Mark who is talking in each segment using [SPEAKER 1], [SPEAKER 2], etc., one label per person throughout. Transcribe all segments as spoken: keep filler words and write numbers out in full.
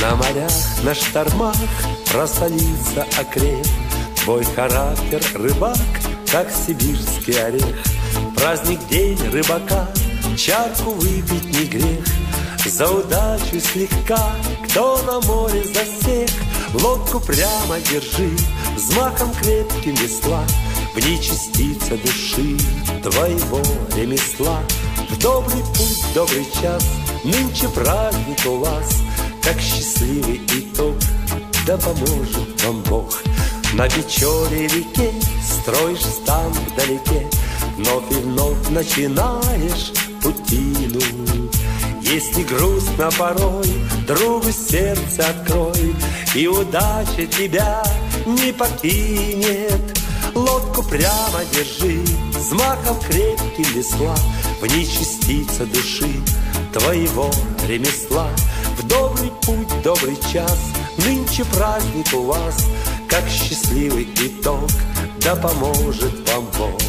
[SPEAKER 1] На морях, на штормах просолится окреп. Твой характер, рыбак, как сибирский орех. Праздник день рыбака, чарку выпить не грех. За удачу слегка, кто на море засек, лодку прямо держи, взмахом крепким весла. В ней частица души твоего ремесла. В добрый путь, добрый час, нынче праздник у вас, как счастливый итог, да поможет вам Бог. На Печоре реке строишь стан вдалеке, вновь и вновь начинаешь путину. Если грустно порой, другу сердце открой, и удача тебя не покинет. Лодку прямо держи, взмахом крепким весла. В ней частица души твоего ремесла. В добрый путь, добрый час, нынче праздник у вас, как счастливый итог, да поможет вам Бог.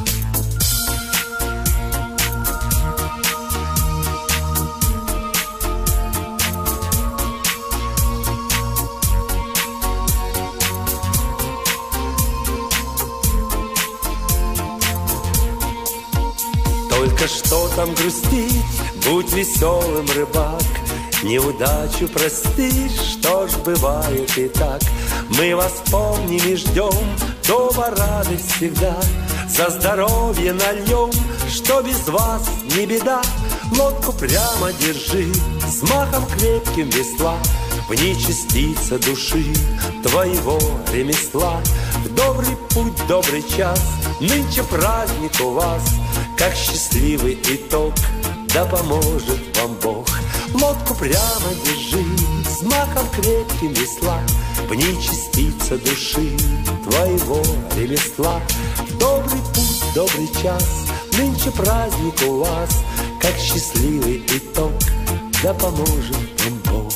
[SPEAKER 1] Только что там грустить, будь веселым, рыбак. Неудачу простишь, что ж, бывает и так. Мы вас помним и ждем, дома радость всегда. За здоровье нальем, что без вас не беда. Лодку прямо держи, взмахом крепким весла. В ней частица души твоего ремесла. В добрый путь, добрый час, нынче праздник у вас, как счастливый итог, да поможет вам Бог. Лодку прямо держи, взмахом крепким весла. В ней частица души твоего ремесла. В добрый путь, добрый час, нынче праздник у вас, как счастливый итог, да поможет вам Бог.